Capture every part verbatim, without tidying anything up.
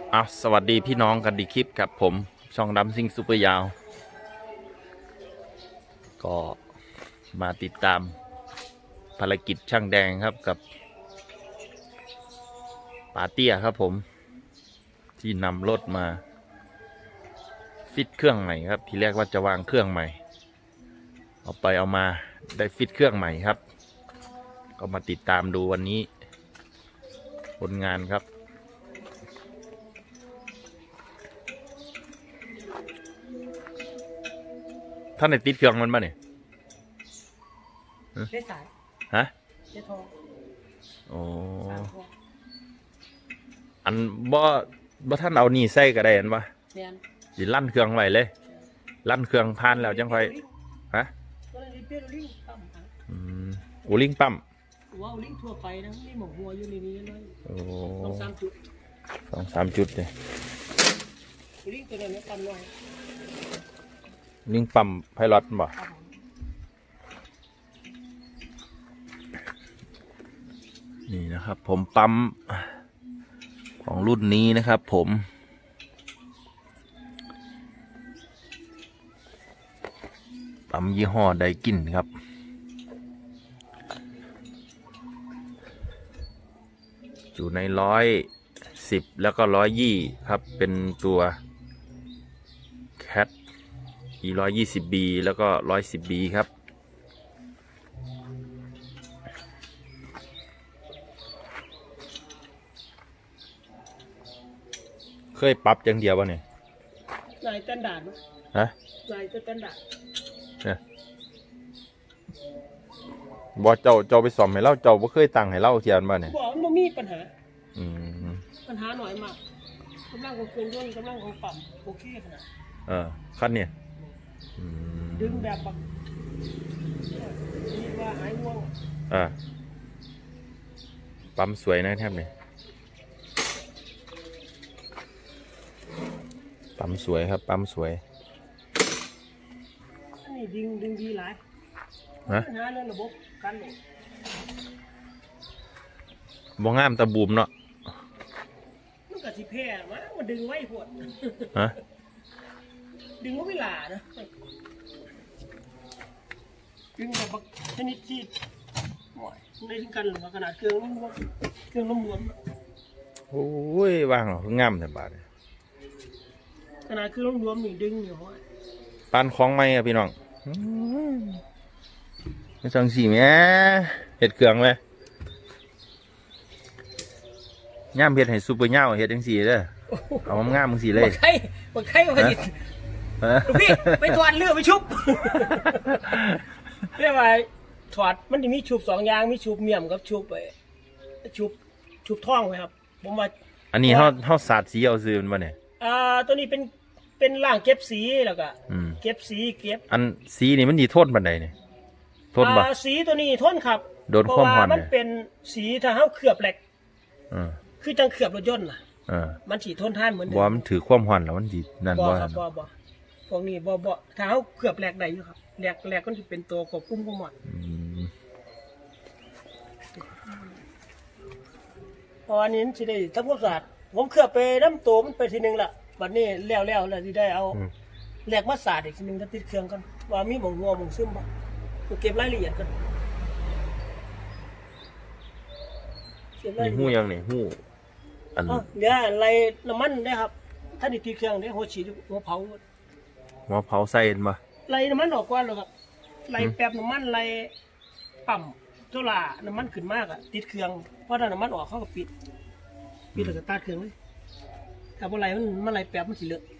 อ่ะสวัสดีพี่น้องกันดีคลิปกับผมช่องดำซิ่งซูเปอร์ยาวก็มาติดตามภารกิจช่างแดงครับกับปาเตี้ยครับผมที่นำรถมาฟิตเครื่องใหม่ครับทีแรกว่าจะวางเครื่องใหม่เอาไปเอามาได้ฟิตเครื่องใหม่ครับก็มาติดตามดูวันนี้ผลงานครับท่านในติดเครื่องมันป่ะเนี่ยได้สายฮะได้ทองโอ้อันบ่บ่ท่านเอานี่ใส่ก็ได้อันวะสิลั่นเครื่องไว้เลยลั่นเครื่องพานแล้วจังค่อยฮะอืมอูลิงปั๊มว่าอูลิงทั่วไปนะนี่หมกหัวอยู่ในนี้เลยโอ้สองสามจุดสองสามจุดเลยอูลิงตัวนี้ปั๊มน้อยลิงปั๊มไพลอตบ่นี่นะครับผมปั๊มของรุ่นนี้นะครับผมปั๊มยี่ห้อไดกินครับอยู่ในร้อยสิบแล้วก็ร้อยยี่ครับเป็นตัวแคทอีร้อยยี่สิบบีแล้วก็ร้อยสิบบีครับเคยปรับอย่างเดียววะเนี่ยลายสแตนดาร์ดฮะลายสแตนดาร์ดเนี่ยบอเจ้าเจ้าไปสอบให้เล่าเจ้าบ่เคยตั้งให้เล่าเทียนมาเนี่ยบอกมันมีปัญหาอืมปัญหาหน่อยมากกำลังของเครื่องยนต์กำลังของปั๊มโอเคขนาดเออคันเนี่ยดึงแบบแบบนี่ว่าหายง่วงอ่าปั๊มสวยนะแทบเนี่ยปั๊มสวยครับปั๊มสวยนี่ดึงดึงดีหลายนะปัญหาเรื่องระบบการโหลดบ่งามตะบูมเนาะมันกับที่แพร่มามันดึงไว้พวดฮะดึงว่าเวลานะดึงแบบชนิดที่ในถึงกันหรือว่าขนาดเครื่องน้ำมันเครื่องน้ำมันโอ้ยวางหรองามแต่บาทขนาดเครื่องน้ำมันหนึ่งดึงอยู่ห้อยปานคล้องไหมอะพี่น้องไม่สั่งสีแม่เห็ดเครื่องไหมย่ามเห็ดให้ซุปเปอร์เน่าเห็ดจังสีเด้อเอางามมึงสีเลยบักไข่บักไข่บักดิลูกพี่ไปถอดเลือดไปชุบเรียกว่าถอดมันจะมีชุบสองอย่างมีชุบเมี่ยมกับชุบไปชุบชุบท่องไว้ครับผมมาอันนี้เขาเขาสาดสีเอาซื้อมันมาเนี่ยอ่าตัวนี้เป็นเป็นล่างเก็บสีแล้วก็เก็บสีเก็บอันสีนี่มันดีโทษบันไดเนี่ยโทษบ่สีตัวนี้ทนครับโดนความร้อนมันเป็นสีถ้าเขาเคลือบเหล็กคือจังเคลือบรถยนต์น่ะมันสีทนทานเหมือนเดิมบ่มันถือความร้อนแล้วมันดีนั่นบ่ครับบ่บ่พวกนี้บ่บ่ถ้าเขาเคลือบเหล็กได้อยู่ครับเหล็กเหล็กก็จะเป็นตัวควบคุมความร้อนพออันนี้สิได้ทำความสะอาดผมเคลือบไปน้ำตัวมันไปทีนึงละบัดนี้แล้วแล้วแล้วที่ได้เอาแหลกมาสาดอีกทีนึงจะติดเครื่องกันว่ามีหมองงัวหมองซึมบ่เก็บรายละเอียดกันนี่หูยังนี่หูอันเดี๋ยวอะไรน้ำมันได้ครับถ้าติดเครื่องได้หัวฉีดหัวเผาหัวเผาใส่มาไล่น้ำมันออกก่อนเลยครับไล่แป๊บน้ำมันไล่ปั๊มโซล่าน้ำมันขึ้นมากอะติดเครื่องเพราะถ้าน้ำมันออกเขาก็ปิดปิดแล้วก็ตัดเครื่องเลยถ้าอะไรมันมันอะไรแป๊บมันสิเลอะ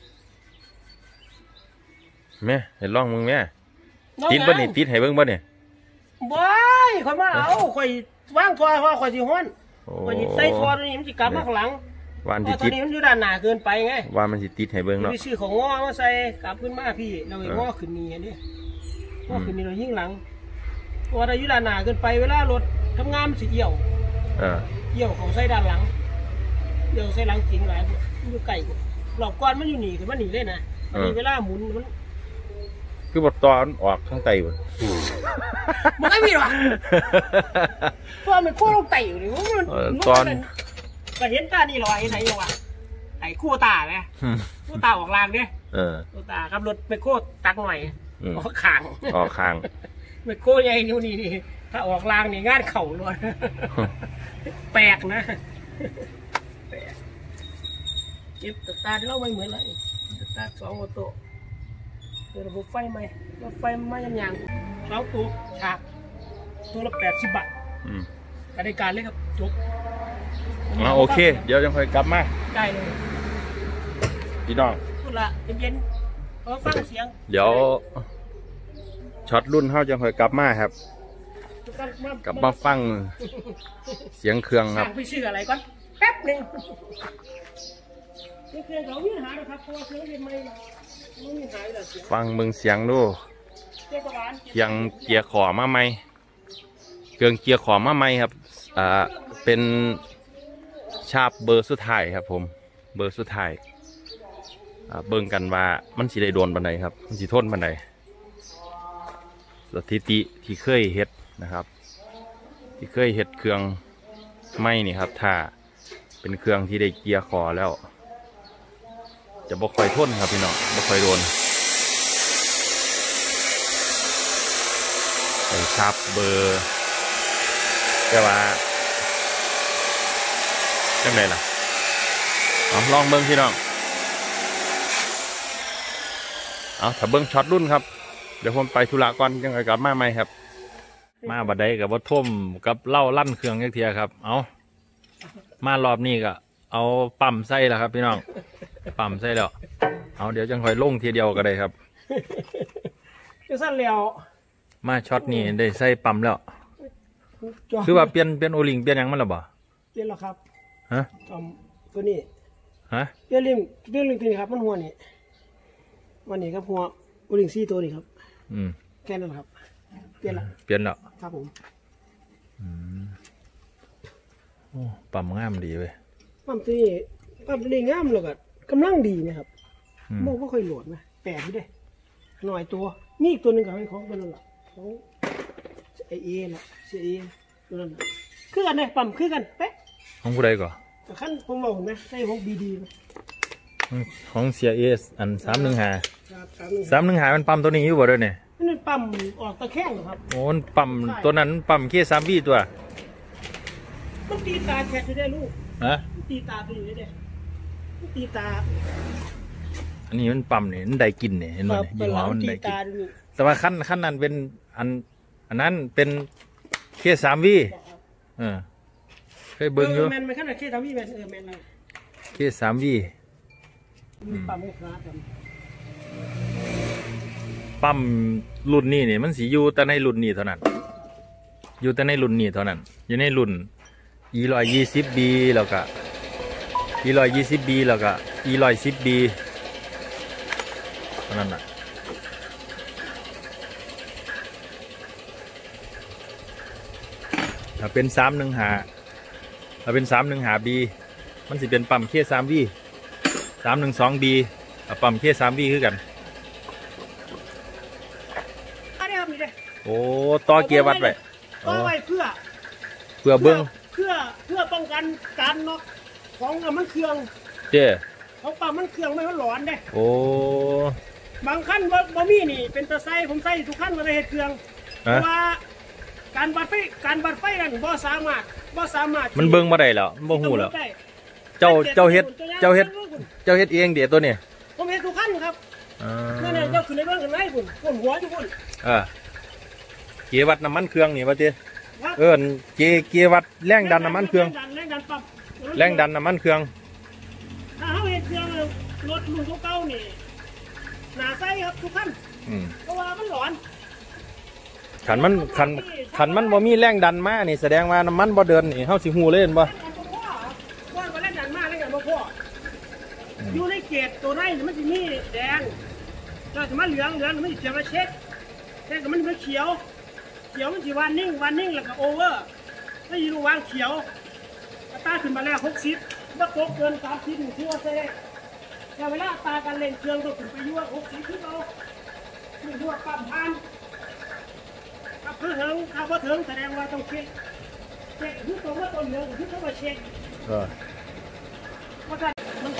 แม่เห็นร่องมึงแม่ติดบ่เนี่ยติดให้เบิ้งบ่เนี่ยบ่ายคอยมาเอาคอยว่างทัวร์ว่าคอยสิฮ้อนคอยใส่ทัวร์ตัวนี้มันสิกลับมาข้างหลังวันที่ติดตัวนี้มันอยู่ด้านหน้าเกินไปไงวันมันสิติดให้เบิ้งเนาะไปซื้อของง้อมาใส่กลับขึ้นมาพี่เราไอ้ง้อขึ้นนี่นี่ง้อขึ้นนี่เรายิ่งหลังว่าเราอยู่ด้านหน้าเกินไปเวลารถทำงานมันสิเอี่ยวเอี่ยวของใส่ด้านหลังเอี่ยวใส่หลังจริงหลายมันอยู่ไกลกว่าหลอกก้อนมันอยู่หนีขึ้นมาหนีเลยนะอันนี้เวลาหมุนมันคือบทตอนออกข้างไตบ่มันไม่มีหรอกตอนมันโค้งลงไตอยู่นี่มันตอนก็เห็นตานี่ลอยไหนอยู่วะไอ้คู่ตาไหมคู่ตาออกรางเนี่ยเออคู่ตาครับรถไปโคตรตักหน่อยออกขางออกข้างไปโคตรใหญ่นิ้วนี่นี่ถ้าออกรางนี่งานเข่าเลยแปลกนะแปลกเก็บตาเล่าไม่เหมือนเลยตาสองโอโต้ระบบไฟไหมรถไฟไหมยังยังสองตัวฉากตัวละแปดสิบบาทการในการเลยครับจบมาโอเคเดี๋ยวยังค่อยกลับมาได้เลยพี่น้องพูดละเย็นๆพอฟังเสียงเดี๋ยวช็อตรุ่นเขาจะค่อยกลับมาครับกลับมาฟังเสียงเครื่องครับไปชื่ออะไรก่อนแป๊บนึงเครื่องเราไม่หาหรอกครับเพราะว่าเครื่องเป็นไม่ไม่หายหรอกฟังมึงเสียงดูเกียงเกียร์ขอมาไหมเครื่องเกียร์ขอมาไหมครับอ่าเป็นชาบเบอร์สุดท้ายครับผมเบอร์สุดท้ายเบิ่งกันว่ามันสิได้โดนบันไดครับมันสิทนบันไดสถิติที่เคยเฮ็ดนะครับที่เคยเฮ็ดเครื่องไม่นี่ครับถ้าเป็นเครื่องที่ได้เกียร์ขอแล้วจะบ่ค่อยทนครับพี่น้องบ่ค่อยโดนไอ้ชาบเบอร์แต่ว่าจังไดล่ะเอาลองเบิ่งพี่น้องเอาถ้าเบิ่งช็อตรุ่นครับเดี๋ยวผมไปธุระก่อนยังไงกลับมาใหม่ครับมาบัดใดกับวัดท่มกับเหล้าลั่นเครื่องยักเทียครับเอามารอบนี้ก็เอาปั๊มไส้แล้วครับพี่น้องปั๊มไส้แล้วเอาเดี๋ยวจังค่อยลงทีเดียวก็ได้ครับจะสั้นแล้วมาช็อตนี้ได้ใส่ปั๊มแล้วคือว่าเปลี่ยนเปลี่ยนโอลิงเปลี่ยนยังมันหรอบ่เปลี่ยนแล้วครับฮะตัวนี้ฮะเปลี่ยนลิงเปลี่ยนลิงตัวนี้ครับมันหัวนี่วันนี้ครับหัวโอลิงซี่ตัวนี้ครับอืมแค่นั้นครับเปลี่ยนแล้วเปลี่ยนแล้วครับผมอืมโอ้ปั๊มงามดีเว้ยปั๊มตัวนี้ปั๊มตัวนี้งามเลยก็กำลังดีนะครับมองว่าค่อยโหลดนะแปลกอยู่ด้วยหน่อยตัวมีอีกตัวหนึ่งกับของตัวนั้นแหละของไอเอแหละเสียเอตัวนั้นคือกันเลยปั๊มคือกันเป๊ะของผู้ใดก่อนขั้นผมบอกผมนะใช่ของบีดีของเสียเอสอันสามหนึ่งหาสามหนึ่งหามันปั๊มตัวนี้อยู่บ่ด้วยเนี่ยนี่ปั๊มออกตะแคงครับโอ้ปั๊มตัวนั้นปั๊มเคสามวีตัวมันตีตาแฉะอยู่ได้ลูกฮะตีตาตัวอยู่ได้มันตีตาอันนี้มันปั๊มเนี่ยมันได้กินเนี่ยเห็นไหมยี่ห้อมันได้กินแต่ว่าขั้นขั้นนั้นเป็นอันอันนั้นเป็นเคสามวีเออเคยเบิ้งอยู่แมนมันขั้นเคสามวีแมนเออแมนอะไรเคสามวีปั๊มไม่คลาดกันปั๊มรุ่นนี้เนี่ยมันสีอยู่แต่ในรุ่นนี้เท่านั้นอยู่แต่ในรุ่นนี้เท่านั้นอยู่ในรุ่น อี ร้อยยี่สิบ บี แล้วก็ อี ร้อยยี่สิบ บี แล้วก็ อี ร้อยสิบ บี เท่านั้นน่ะถ้าเป็นสามหนึ่งหาถ้าเป็นสามหนึ่งหา บี มันสิเป็นปั๊มเคสามวีสามหนึ่งสองบีปั๊มเคสามวีคือกันโอ้ต่อเกียร์วัดไปต่อไว้เพื่อเพื่อเบิ้งเพื่อเพื่อป้องกันการน็อกของมันเครื่องเจ้ของปั๊มมันเครื่องไม่มันหลอนเด้โอ้บางขั้นบะมี่นี่เป็นตะไซผมใส่ทุกขั้นมาในเหตุเครื่องเพราะว่าการบัดไฟการบัดไฟกันบ่สามารถบ่สามารถมันเบิ้งมาได้แล้วบ่หูแล้วเจ้าเจ้าเฮ็ดเจ้าเฮ็ดเจ้าเฮ็ดเองเดี๋ยวตัวนี้ผมเฮ็ดทุกขั้นครับนั่นน่ะเจ้าขึ้นในเรื่องกันไหนพุ่นพุ่นหัวทุกคนเออเกียร์วัดน้ำมันเครื่องนี่ว่าเจ้เออเกียร์เกียร์วัดแรงดันน้ำมันเครื่องแรงดันปรับแรงดันน้ำมันเครื่องถ้าเขาเฮ็ดเครื่องรถรุ่นเก่าๆนี่หนาไส้ครับทุกขั้นเพราะว่ามันหลอนขันมันขันขันมันบ่มีแรงดันมานี่แสดงว่าน้ำมันบ่เดินนี่เฮาสิฮู้เลยเห็นบ่ว่าบ่แรงดันมาแรงดันบ่พออยู่ในเกจตัวไหนมันสิมีแดงถ้าสิมาเหลืองเหลืองมันสิเขียวมาเช็คเช็คกับมันเขียวเขียวมันสิวันนิ่งวันนิ่งแล้วก็โอเวอร์ไม่ยีรูวางเขียวตาขึ้นมาแล้วหกสิบถ้าโกเกินสามสิบหนึ่งที่ว่าเซ่แต่เวลาตาการเล่นเครื่องก็ขึ้นไปยั่วหกสิบขึ้นเอาหนึ่งยั่วปั๊มพันถ้าเพิ่งถึงถ้าพอถึงแสดงว่าต้องเช็คเช็คที่ตรงว่าตัวเหลืองที่ต้องมาเช็คเออเพราะฉะนั้นมัน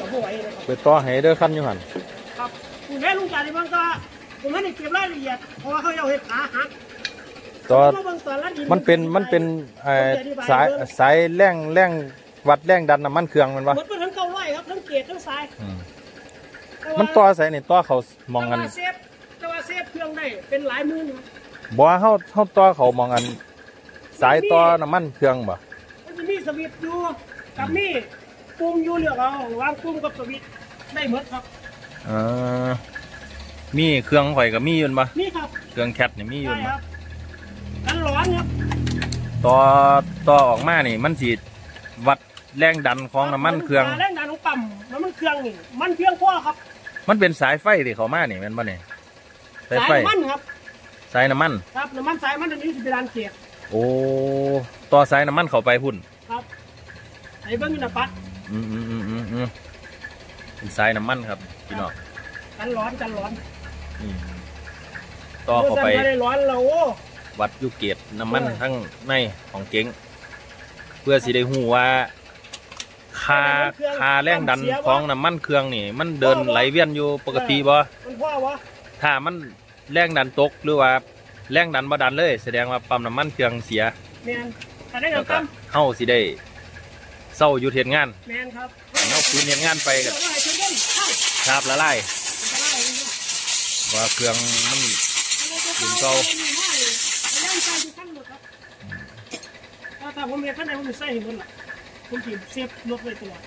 ไหวนะครับไปต่อให้เด้อคันอยู่หันครับคุณแม่ลุงจ่าในบางก็ผมไม่ได้เก็บรายละเอียดเพราะว่าเขาเอาเห็ดขาหักต่อมาเบิ่งตอนละดิมันเป็นมันเป็นเอ่อสายสายแรงแรงวัดแรงดันน้ำมันเครื่องมันวะหมดไปทั้งเก้าร้อยครับทั้งเกียร์ทั้งสายอืมมันต่อสายนี่ต่อเขามองกันแต่ว่าเซฟแต่ว่าเซฟเครื่องได้เป็นหลายหมื่นครับบ่ว่าเฮาเฮาต่อเขามองกัน สายต่อน้ำมันเครื่องบ่มันจะมีสวิตช์อยู่กับมีปุ่มอยู่เลือกเอาวางปุ่มกับสวิตช์ได้หมดครับเออมีเครื่องข่อยก็มีอยู่บ่นี่ครับเครื่องแคทนี่มีอยู่ใช่บ่ครับกันร้อนครับต่อต่อออกมานี่มันสิวัดแรงดันของน้ำมันเครื่องแรงดันของปั๊มน้ำมันเครื่องนี่มันเพียงพอครับมันเป็นสายไฟที่เขามานี่แม่นบ่นี่สายสายไฟน้ำมันครับสายน้ำมันครับน้ำมันสายมันอันนี้จะเป็นการเกียร์โอ้ต่อสายน้ำมันเข้าไปพุ่นครับไอ้เบิ้งนี่นะปัดอืมอืมอืมอืมอืมเป็นสายน้ำมันครับพี่น้องกันร้อนกันร้อนอืมต่อเข้าไปมื่อสั่นม่ได้ร้อนเราโอ้วัดอยุเกตน้ำมันทั้งในของเก๋งเพื่อสิได้หูว่าคาคาแรงดันของน้ำมันเครื่องนี่ มันเดินไหลเวียนอยู่ปกติบ่มันพ่อวะถ้ามันแรงดันตกหรือว่าแรงดันบ่ดันเลย แสดงว่าปั๊มน้ำมันเครื่องเสียแมนถ้าได้แล้วเงินก็ตั้มเฮาสิได้เศร้าอยู่เทียนงานแมนครับเฮาคืนเทียนงานไปเดี๋กัยบวเราให้เชิญเล่นเข้าชาบละลายจะไล่เลยนะว่าเครื่องมันดึงเก่าไม่ได้ไม่ได้ใจทุกขั้นหมดครับถ้าถ้าผมเรียนขั้นไหนผมจะใส่เห็นหมดละผมถีบเซฟรถเลยตัว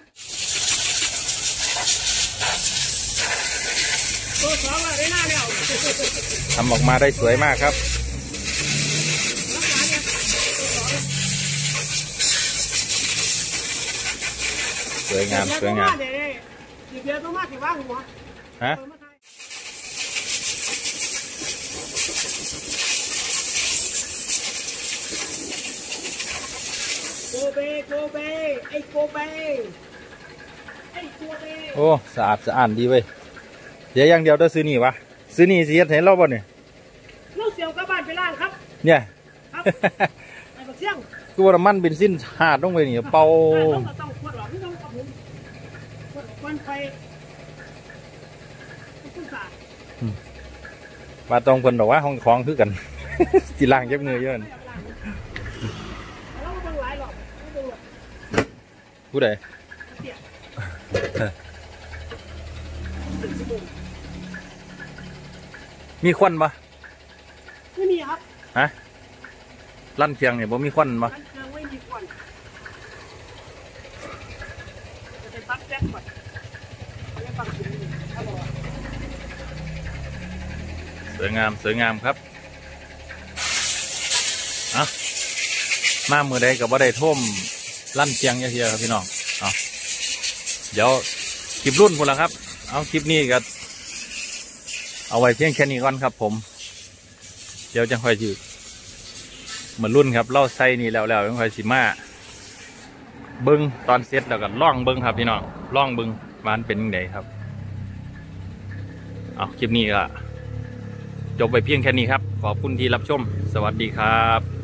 ตัวสองอะได้หน้าแล้วทำออกมาได้สวยมากครับรักษาเนี่ยตัวสองสวยงามสวยงามเดี๋ยวเดี๋ยวต้องมาถือว่าหัวฮะโกเบโกเบไอโกเบไอโกเบโอ้สะอาดสะอ้านดีเว้ยเดี๋ยวอย่างเดียวต้องซื้อนี่วะซื้อนี่สิเฮ็ดให้เราบ่เนี่ยลูกเสียวกลับบ้านไปล่างครับเนี่ยครับไอ้บักเสี่ยงคือว่าน้ำมันเบนซินหาดลงไปนี่เป่าต้องต้องขวดหรอกไม่ต้องกับผมขวดควันไฟคุณสาว่าตรงเพิ่นบอกว่าห้องของคือกัน สิล้างเย็บมือเยอะนั่นเราต้องหลายหรอกไม่ต้องหรอกผู้ใดเสียถึงสมุนมีควันปะไม่มีครับฮะลั่นเคียงเนี่ยบ่มีควันปะมันเครื่องไม่มีควันจะไปปั๊บแจ็คก่อนไม่ฟังคุณถ้าบอกสวยงามสวยงามครับอ่ะมามือใดกับบ่ได้ท่มลั่นเคียงเยอะๆครับพี่น้องเอาเดี๋ยวคลิปรุ่นพุ่นละครับ เอาคลิปนี้ก็เอาไว้เพียงแค่นี้ก่อนครับ ผม เดี๋ยวจะค่อยจืดเหมือนรุ่นครับเล่าไส้นี่แล้วแล้วยังค่อยสิมาเบิ้งตอนเสร็จแล้วก็ล่องเบิ้งครับพี่น้องล่องเบิ้งวามันเป็นยังไงครับเอาคลิปนี้ก็จบไปเพียงแค่นี้ครับขอบคุณที่รับชมสวัสดีครับ